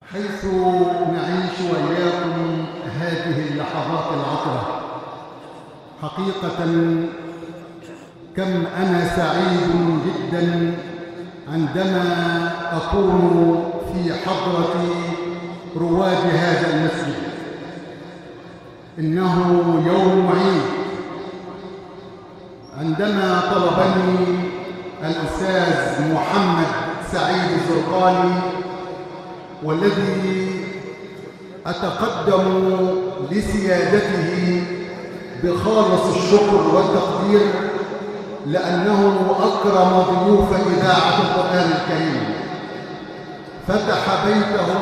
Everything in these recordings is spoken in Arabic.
حيث نعيش وإياكم هذه اللحظات العطرة، حقيقة كم أنا سعيد جدا عندما أكون في حضرة رواد هذا المسجد. إنه يوم عيد. عندما طلبني الأستاذ محمد سعيد الزرقاني، والذي أتقدم لسيادته بخالص الشكر والتقدير لأنه أكرم ضيوف إذاعة القرآن الكريم، فتح بيته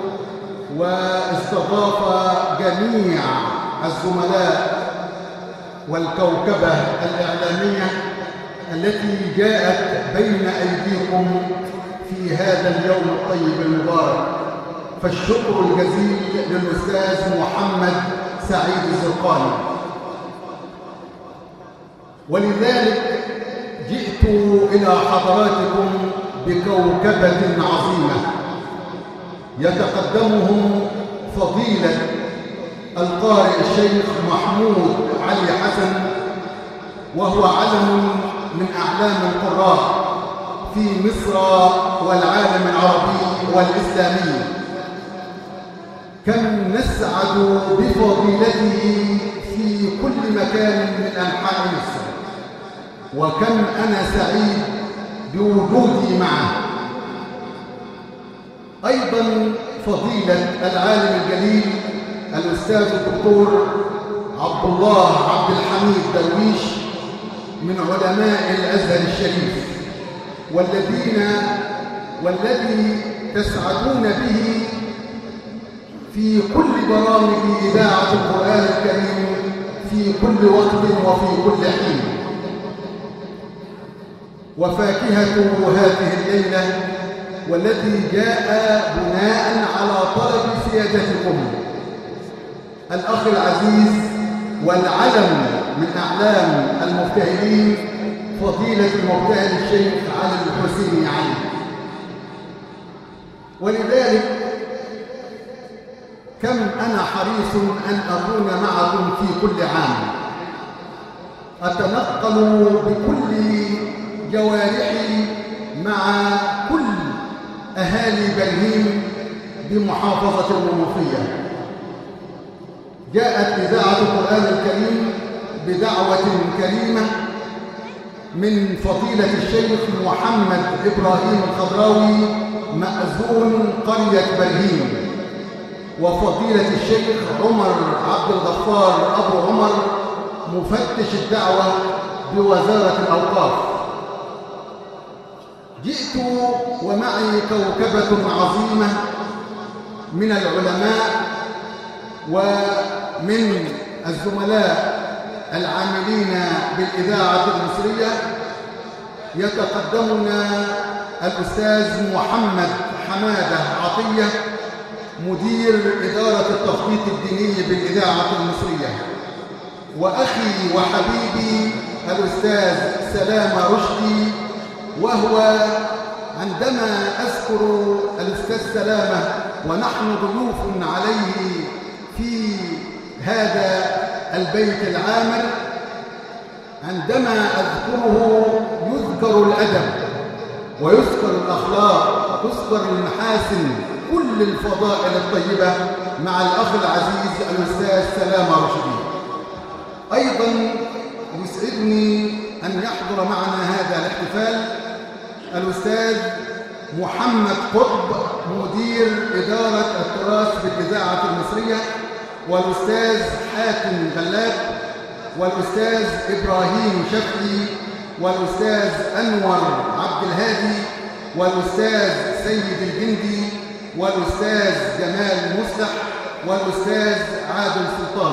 واستضاف جميع الزملاء والكوكبة الإعلامية التي جاءت بين أيديكم في هذا اليوم الطيب المبارك. فالشكر الجزيل للأستاذ محمد سعيد الزرقاني. ولذلك جئت إلى حضراتكم بكوكبة عظيمة يتقدمهم فضيلة القارئ الشيخ محمود علي حسن، وهو علم من أعلام القراء في مصر والعالم العربي والإسلامي. كم نسعد بفضيلته في كل مكان من أنحاء مصر، وكم أنا سعيد بوجودي معه. أيضا فضيلة العالم الجليل الأستاذ الدكتور عبد الله عبد الحميد درويش من علماء الأزهر الشريف، والذي تسعدون به في كل برامج إذاعة القرآن الكريم في كل وقت وفي كل حين. وفاكهة هذه الليلة والتي جاء بناء على طلب سيادتكم الأخ العزيز والعلم من أعلام المبتهلين فضيلة المبتهل الشيخ علي الحسيني علي. ولذلك كم أنا حريص أن أكون معكم في كل عام، أتنقل بكل جوارحي مع كل أهالي برهيم بمحافظة المنوفية. جاءت إذاعة القرآن الكريم بدعوة كريمة من فضيلة الشيخ محمد إبراهيم الخضراوي مأذون قرية برهيم، وفضيلة الشيخ عمر عبد الغفار أبو عمر مفتش الدعوة بوزارة الأوقاف. جئت ومعي كوكبة عظيمة من العلماء ومن الزملاء العاملين بالإذاعة المصرية. يتقدمنا الأستاذ محمد حمادة عطية مدير إدارة التخطيط الديني بالإذاعة المصرية، وأخي وحبيبي الأستاذ سلامة رشدي. وهو عندما أذكر الأستاذ سلامة ونحن ضيوف عليه في هذا البيت العامر، عندما أذكره يذكر الأدب ويذكر الأخلاق ويذكر المحاسن، كل الفضائل الطيبة مع الأخ العزيز الأستاذ سلامة رشدي. أيضا يسعدني أن يحضر معنا هذا الاحتفال الأستاذ محمد قطب مدير إدارة التراث بالإذاعة المصرية، والأستاذ حاتم غلاب، والأستاذ إبراهيم شفقي، والأستاذ أنور عبد الهادي، والأستاذ سيد الجندي، والأستاذ جمال مصلح، والأستاذ عادل سلطان.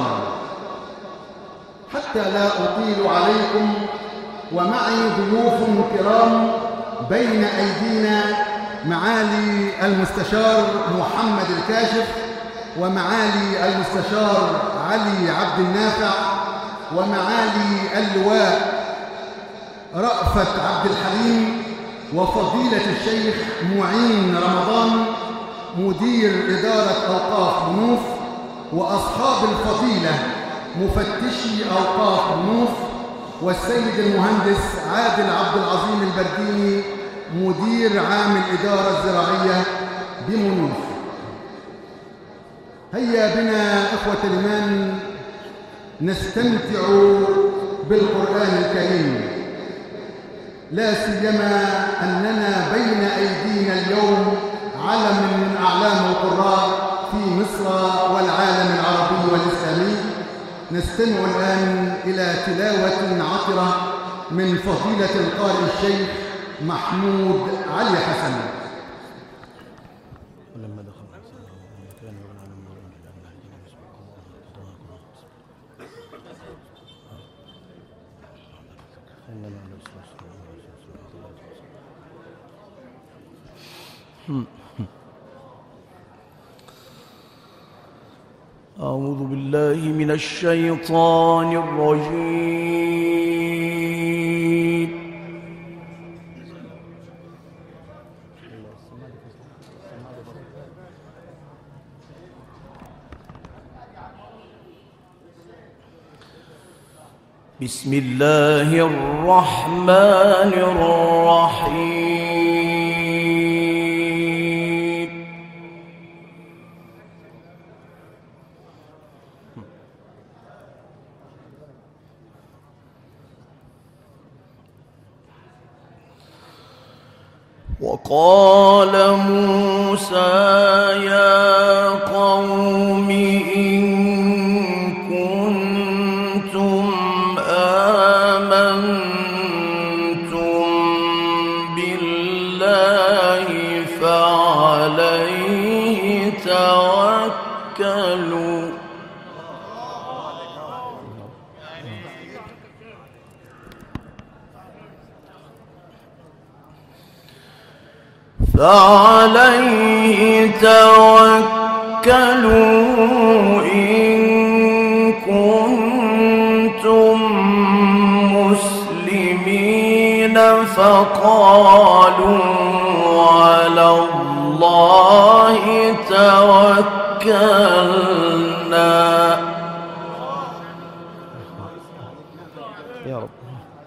حتى لا أطيل عليكم، ومعي ضيوف كرام بين أيدينا معالي المستشار محمد الكاشف، ومعالي المستشار علي عبد النافع، ومعالي اللواء رأفت عبد الحليم، وفضيلة الشيخ معين رمضان مدير إدارة أوقاف منوف، وأصحاب الفضيلة مفتشي أوقاف منوف، والسيد المهندس عادل عبد العظيم البرديني مدير عام الإدارة الزراعية بمنوف. هيا بنا إخوة الإيمان نستمتع بالقرآن الكريم، لا سيما أننا بين أيدينا اليوم علم من أعلام القراء في مصر والعالم العربي والإسلامي. نستمع الآن إلى تلاوة عطرة من فضيلة القارئ الشيخ محمود علي حسن. أعوذ بالله من الشيطان الرجيم. بسم الله الرحمن الرحيم. وقال موسى يا قوم إن كنتم آمنتم بالله فعليه توكلوا إن كنتم مسلمين فقالوا على الله توكلنا. يا رب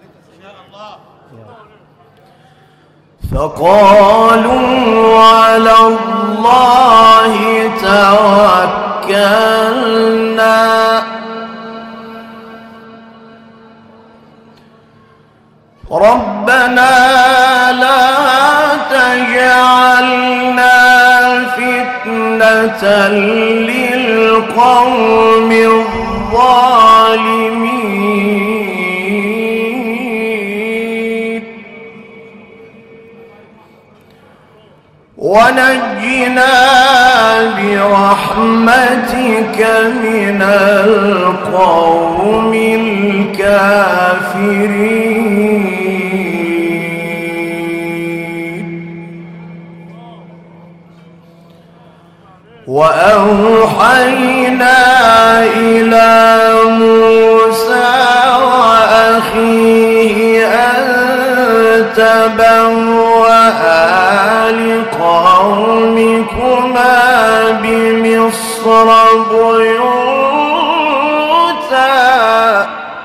فقالوا على الله توكلنا ربنا لا تجعلنا فتنة للقوم الظالمين ونجنا برحمتك من القوم الكافرين. وأوحينا إلى موسى وأخيه أن تبوأ لقومكما بمصر بيوتا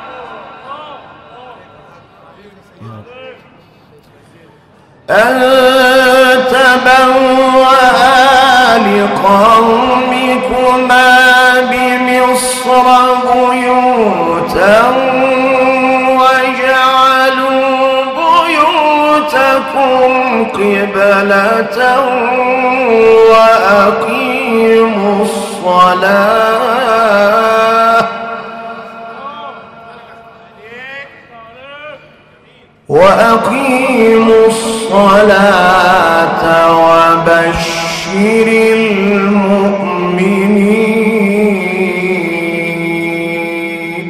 واجعلوا بيوتكم قبلة وأقيموا الصلاة وبشر المؤمنين.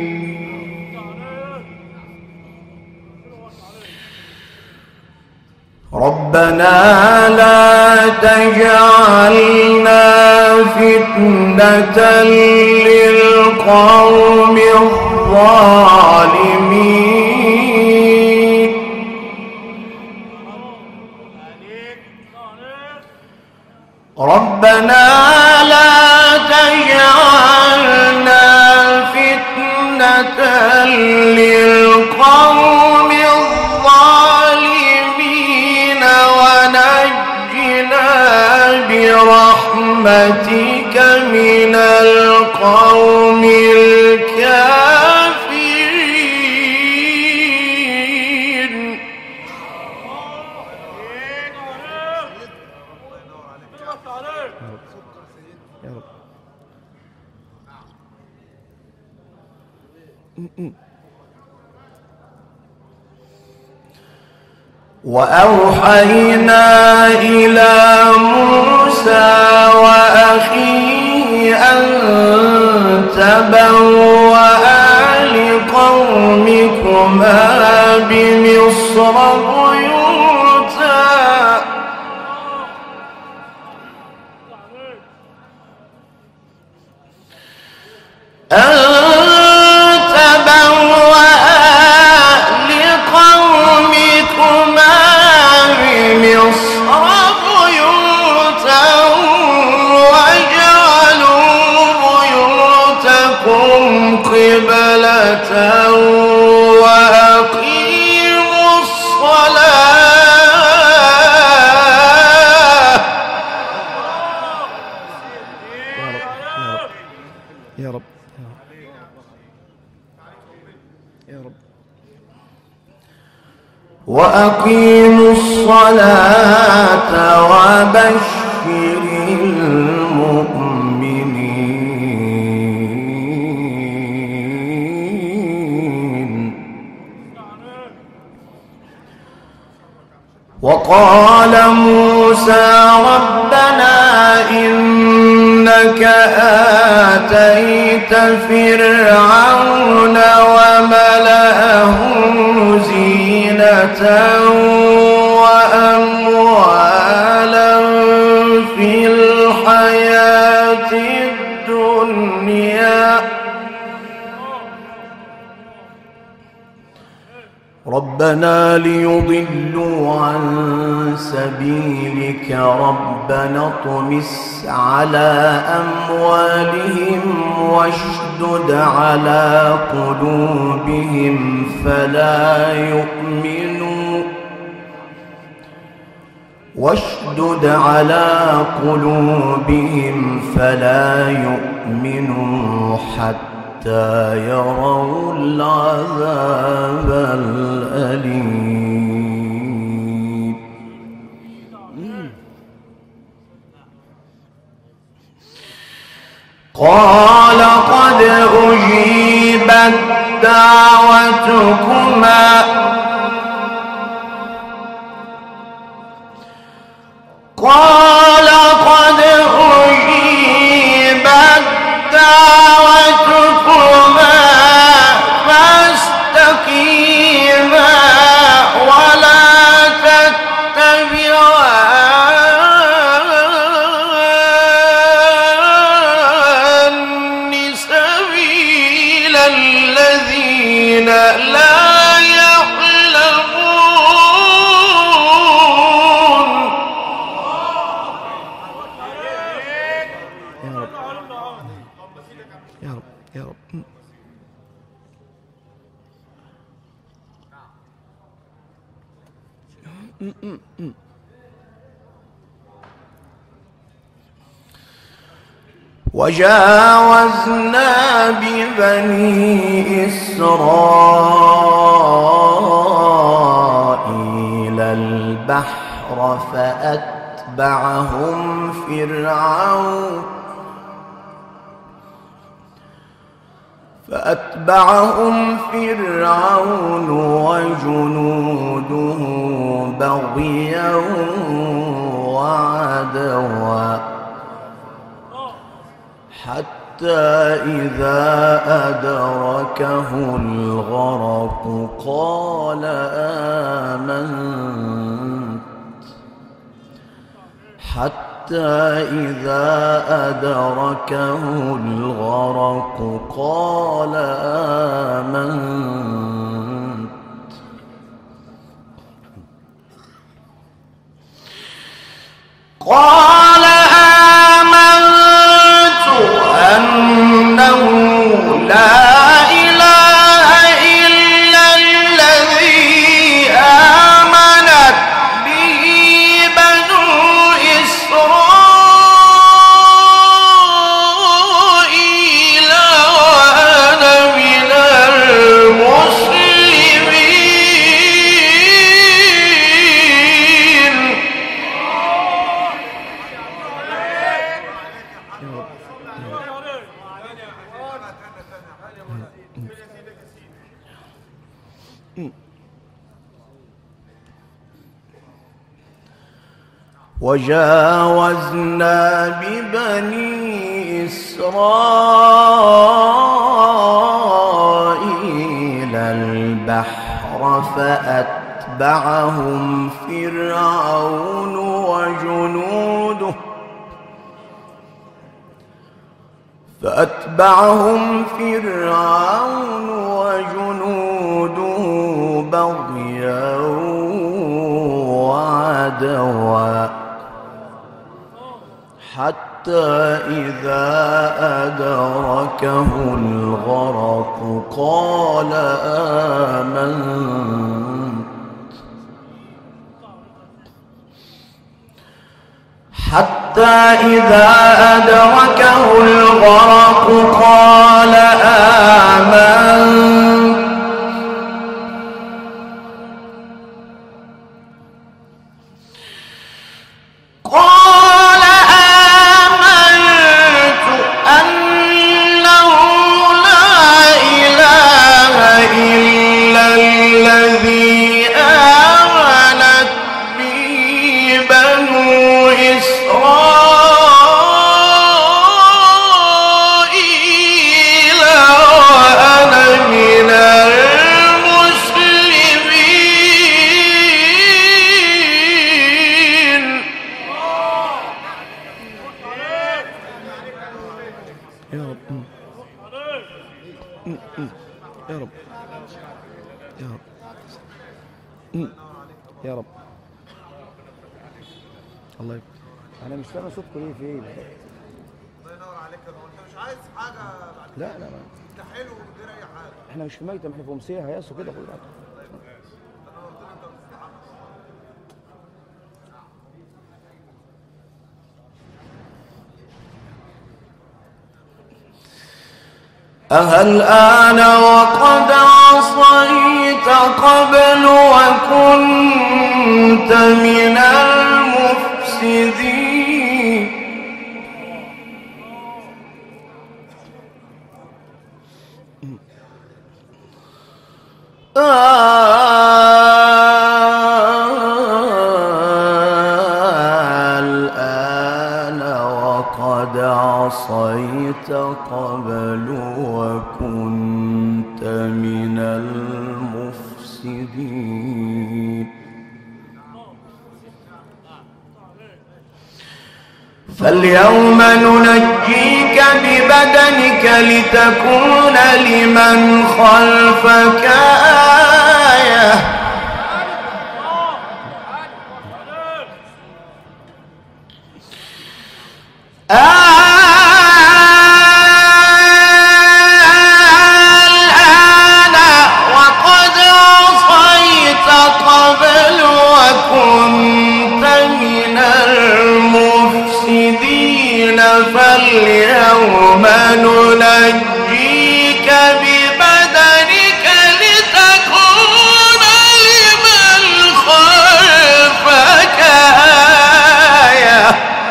ربنا لا تجعلنا فتنة للقوم الظالمين. ربنا لا تجعلنا فتنة للقوم الظالمين ونجنا برحمتك من القوم الكافرين. يا رب. وأوحينا إلى موسى وأخيه أن تبوأ لقومكما بمصر بيوتا قبلة وأقيموا الصلاة. يا رب يا رب. وأقيموا الصلاة وبشر المؤمنين. وقال موسى ربنا إنك آتيت فرعون وملأه زينة وأموالا في الحياة الدنيا ربنا ليضلوا عن سبيلك ربنا اطمس على أموالهم واشدد على قلوبهم فلا يؤمنوا حتى يروا العذاب الأليم. قال قد أجيبت دعوتكما فاستقيما ولا تتبعان سبيل الذين لا يعلمون. يا رب يا رب. وجاوزنا ببني إسرائيل البحر فأتبعهم فرعون وجنوده بغيا وعدوا حتى إذا أدركه الغرق قال آمنت قال آمنت أنه لا إله إلا الذي آمنت به بنو إسرائيل وأنا من المسلمين. وجاوزنا ببني إسرائيل البحر فأتبعهم فرعون وجنوده بغيا وعدوا حتى إذا أدركه الغرق قال آمنت أنه لا إله إلا الذي آمنت به بنو إسرائيل وأنا من المسلمين. يا رب يا رب يا رب يا رب. الله يبارك. انا مش سامع صوتكم ليه؟ فين؟ الله ينور عليك يا روح. انت مش عايز حاجه بعد لا لا لا، انت حلو من غير اي حاجه. احنا مش في ميتم، احنا في امسيه هياس وكده. خد بالك. الآن وقد عصيت قبل وكنت من المفسدين. الآن وقد عصيت قبل وكنت من المفسدين. فاليوم ننجيك ببدنك لتكون لمن خلفك آية. الآن وقد عصيت قبل وكنت من المفسدين. فاليوم ننجيك ببدنك لتكون لمن خلفك آية.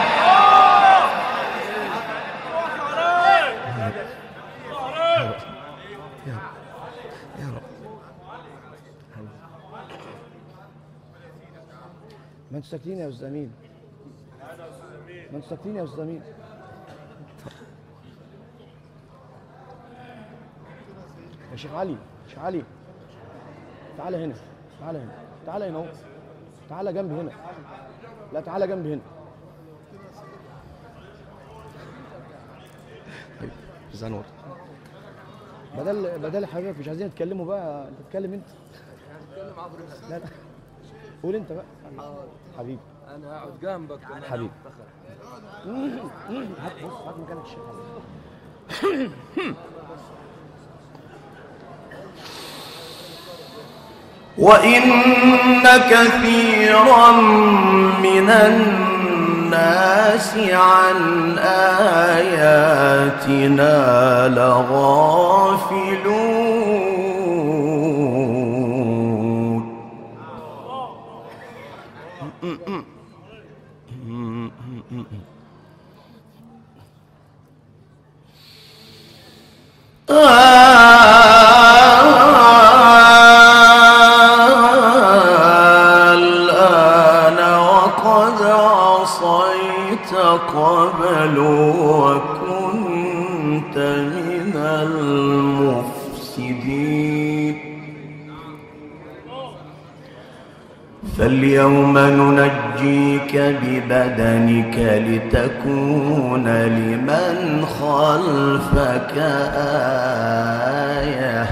يا رب. ما انتوا ساكتين يا استاذ امين؟ ما انتوا ساكتين يا استاذ امين؟ يا شيخ علي، شيخ علي، تعالى هنا، تعالى هنا، تعالى هنا اهو، تعالى جنبي هنا، لا تعالى جنبي هنا. زنور. بدل حبيبك مش عايزين نتكلموا بقى، انت تتكلم انت. هنتكلم عبر لا لا، قول انت بقى حبيبي. انا هقعد جنبك حبيبي. هات بص، هات مكانك الشيخ علي. وإن كثيرا من الناس عن آياتنا لغافلون. الآن وقد عصيت قبل وكنت من المفسدين. فاليوم ننجيك ببدنك لتكون لمن خلفك آية.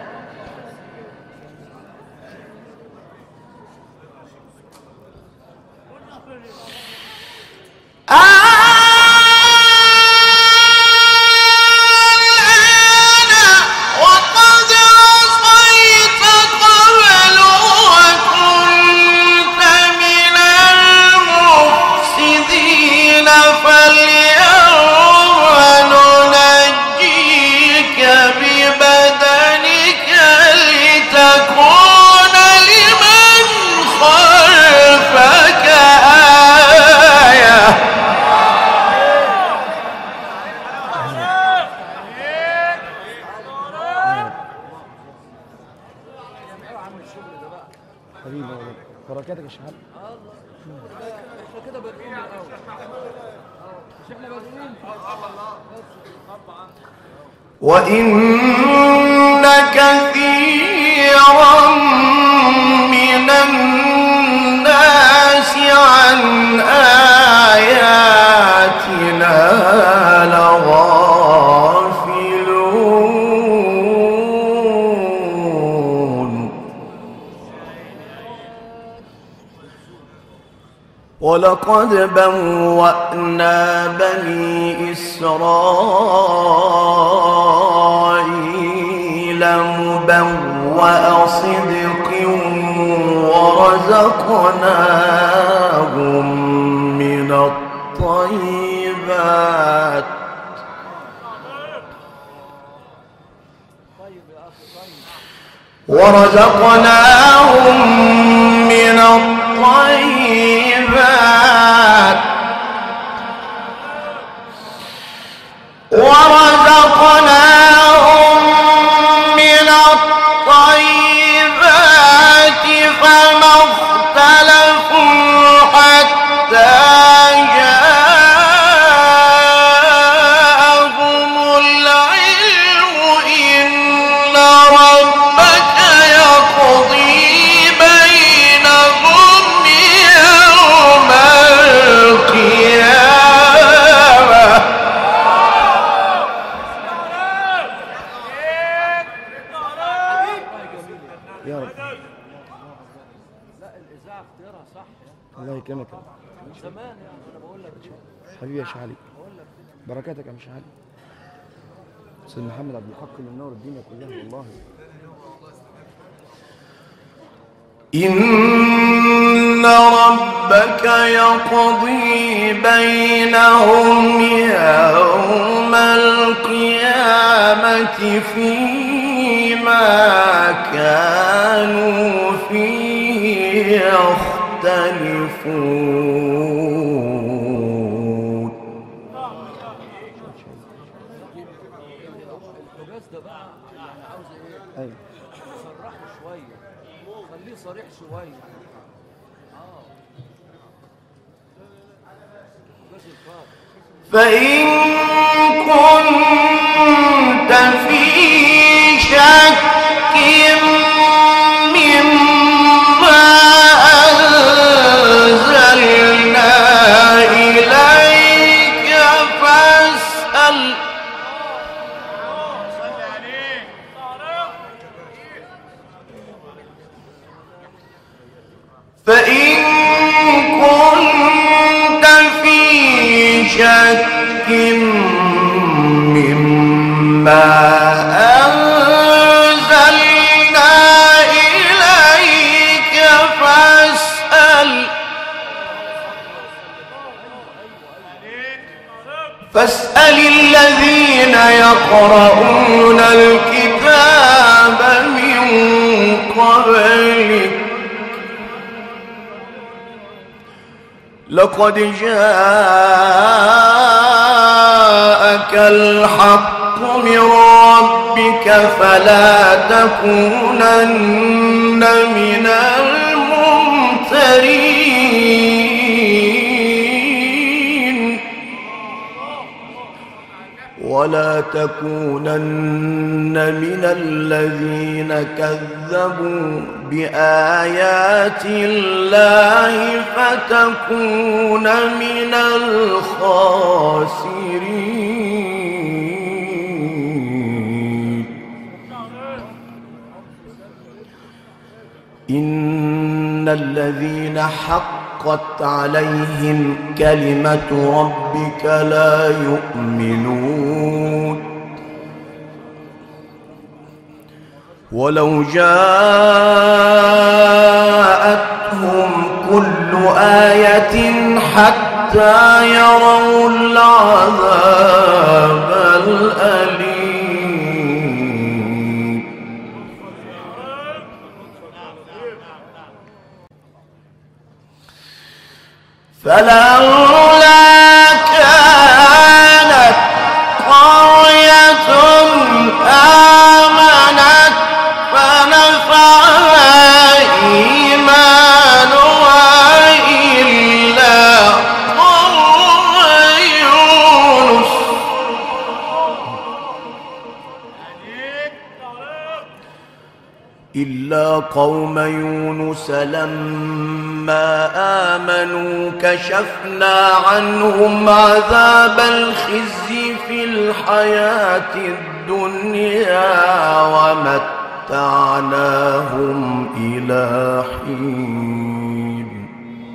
بركاتك يا شيخ علي. احنا كده بادئين من الاول. مش احنا بادئين؟ وإن كثيرا من الناس عن آياتنا لغافلون. ولقد بوأنا بني إسرائيل مبوأ صدق ورزقناهم من الطيبات فما اختلفوا حتى جاءهم العلم. إن ربك يقضي بينهم يوم القيامة. يا رب. لا الاذاعه اختيارها صح يعني. الله يكرمك من زمان يعني انا بقول لك حبيبي يا شيخ علي. بركاتك يا شيخ علي. استاذ محمد عبد الحق اللي منور الدنيا كلها والله. إن ربك يقضي بينهم يوم القيامة فيما كانوا فيه يختلفون. الحجاز ده بقى يعني عاوز ايه؟ ايوه صرحه شويه، خليه صريح شويه. الحجاز الفاضي. فإن كنت في شك مما أنزلنا إليك فاسأل. فإن كنت ما أنزلنا إليك فاسأل الذين يقرؤون الكتاب من قبلك لقد جاءك الحق من ربك فلا تكونن من الممترين ولا تكونن من الذين كذبوا بآيات الله فتكون من الخاسرين إن الذين حقت عليهم كلمة ربك لا يؤمنون ولو جاءتهم كل آية حتى يروا العذاب الأليم فلولا كانت قرية آمنت فنفعها إيمانها إلا قوم يونس لما آمنوا كشفنا عنهم عذاب الخزي في الحياة الدنيا ومتعناهم إلى حين.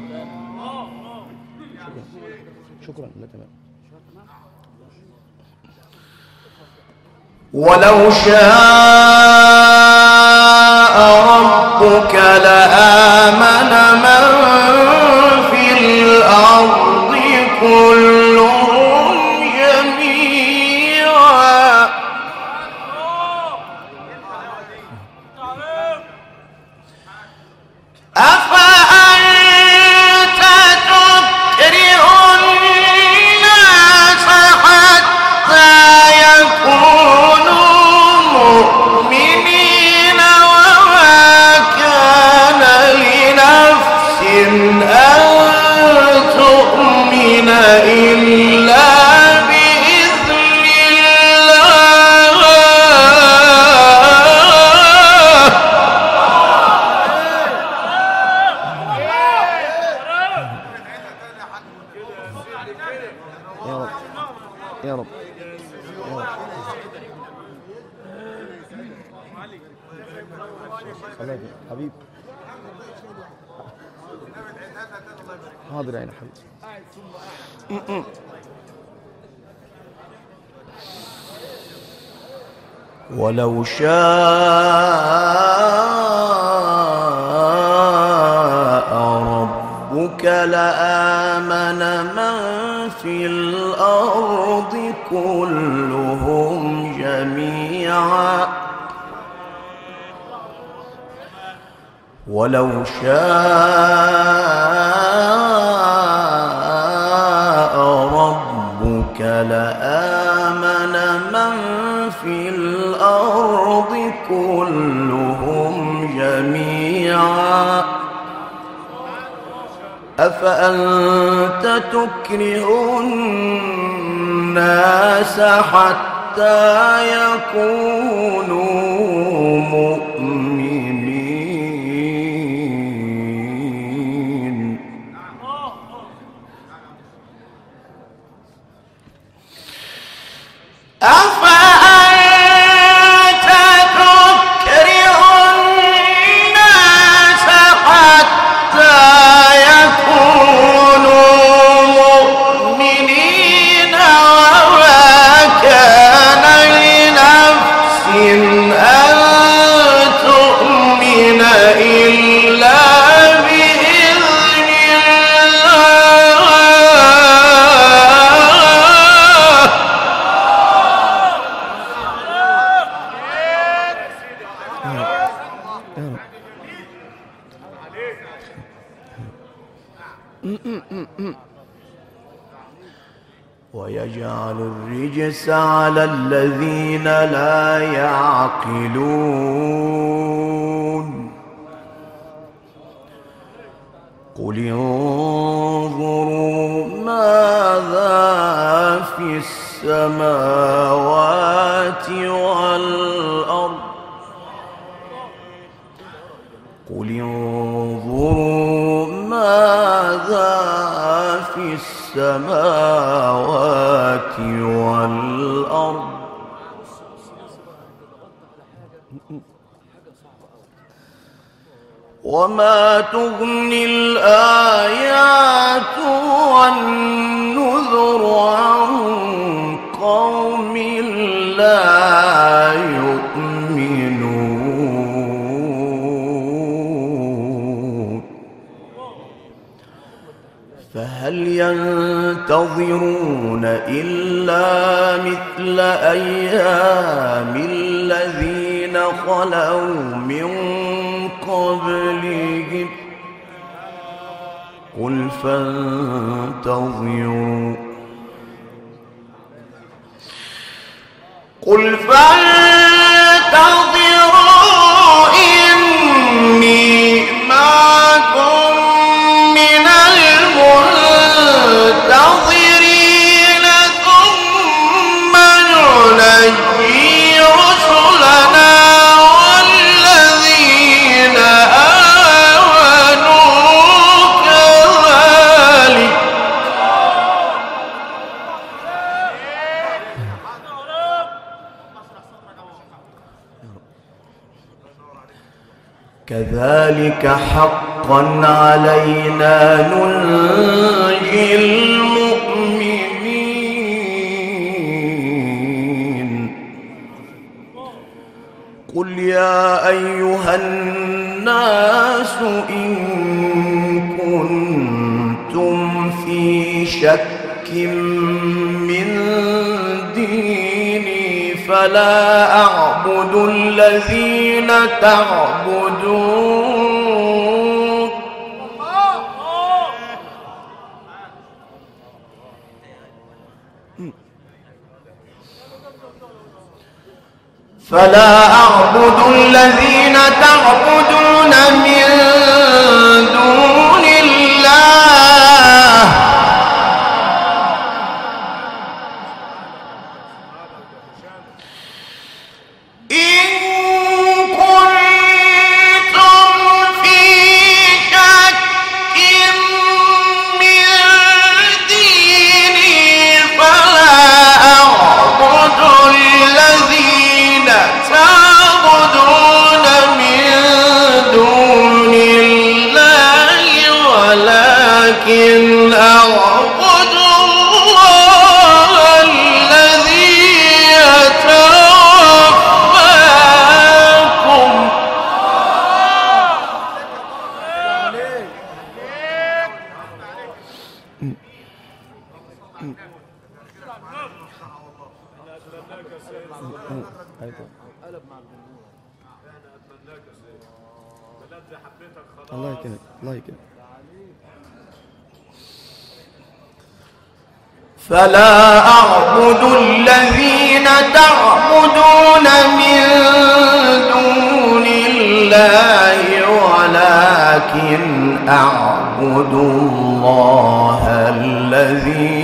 شكرا. لا تمام. ولو شاء ربك لآمن من في الأرض كلهم جميعا أفأنت تكره الناس حتى يكونوا مؤمنين وما كان لنفس أن تؤمن إلا بإذن الله. يا رب يا رب صلاة حبيب. حاضر يا عين حبيب. ولو شاء ربك لآمن من في الأرض كلهم جميعا ولو شاء ربك لآمن من في الأرض كلهم جميعا أفأنت تكره الناس حتى يكونوا مؤمنين. أفأنت تكره الناس حتى يكونوا مؤمنين وما كان لنفس جعل الرجس على الذين لا يعقلون قل انظروا ماذا في السماوات والأرض قل انظروا ماذا في السماوات والأرض وما تغني الآيات والنذر عن قوم لا يؤمنون فهل ينتظرون إلا مثل أيام الذين خلوا من قبلهم قل فانتظروا إني معكم من المنتظرين ثم ننجي رسلنا والذين آمنوا كذلك كذلك حقا علينا ننجي المؤمنين قل يا أيها الناس إن كنتم في شك من ديني فلا أعبد الذين تعبدون من دون الله إن كنتم في شك من ديني فلا أعبد الذين تعبدون من دون الله ولكن أعبد الله الذي يتوفاكم الله يكرمك الله يكرمك فلا أعبد الذين تعبدون من دون الله ولكن أعبد الله الذي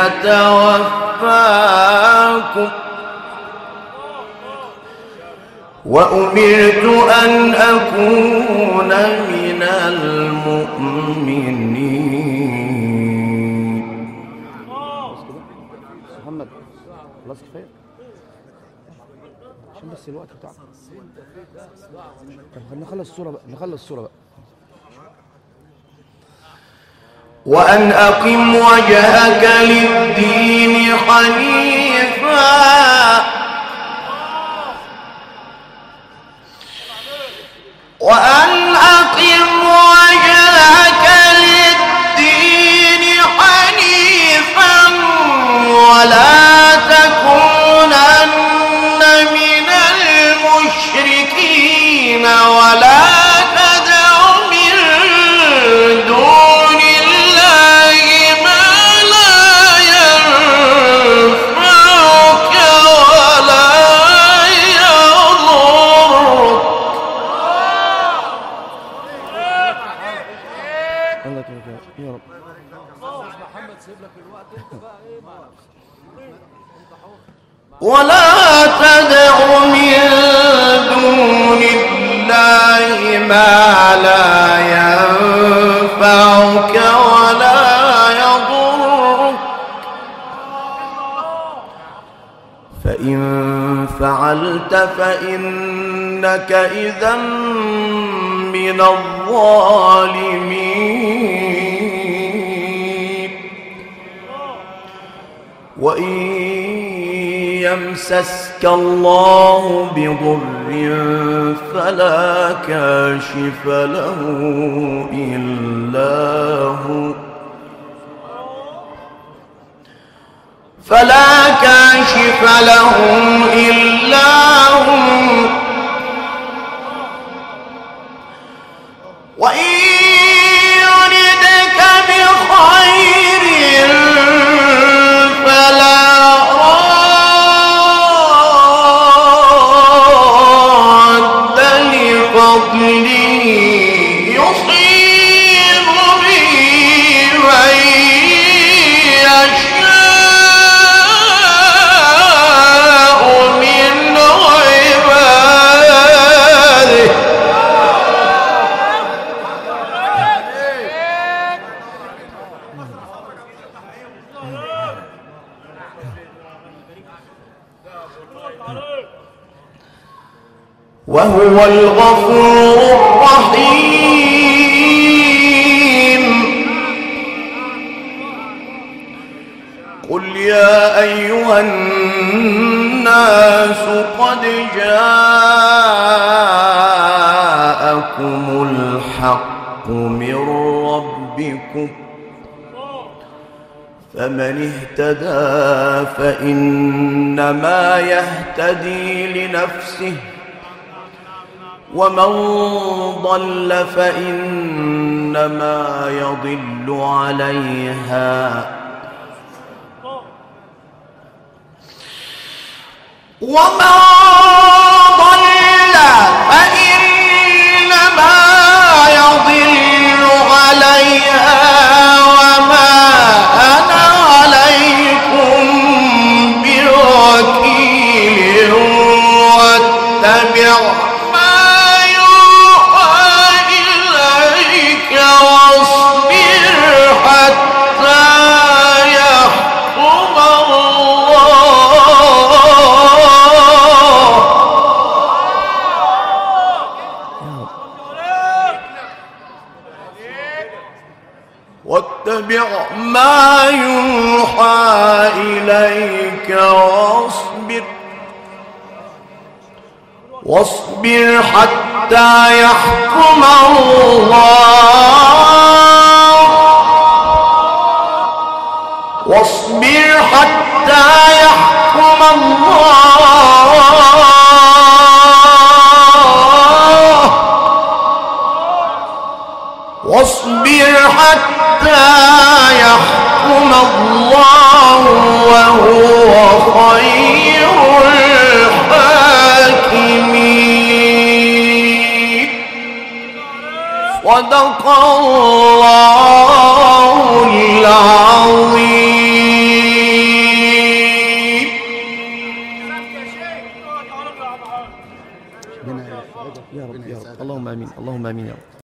يتوفاكم وأمرت أن أكون من المؤمنين. محمد خلاص كفايه عشان بس الوقت بتاعك. طب نخلص الصوره بقى وأن أقم وجهك للدين حنيفا وأن أقم وجهك للدين حنيفا ولا تكونن من المشركين ولا تدع من دون الله ما لا ينفعك ولا تدع من دون الله ما لا ينفعك ولا يضرك فإن فعلت فإنك إذا من الظالمين وإن يمسسك الله بضر فلا كاشف له إلا هو وإن يردك بخير فلا راد لفضله يصيب به من يشاء من عباده وهو الغفور الرحيم قل يا أيها الناس قد جاءكم الحق من ربكم فمن اهتدى فإنما يهتدي لنفسه ومن ضل فإنما يضل عليها ومن ضل فإنما يضل عليها وما أنا عليكم بوكيل واتبع واتبع ما يوحى إليك واصبر حتى يحكم الله واصبر حتى يحكم الله واصبر حتى يحكم الله وهو خير الحاكمين صدق الله العظيم. يا رب اللهم امين، اللهم امين يا رب.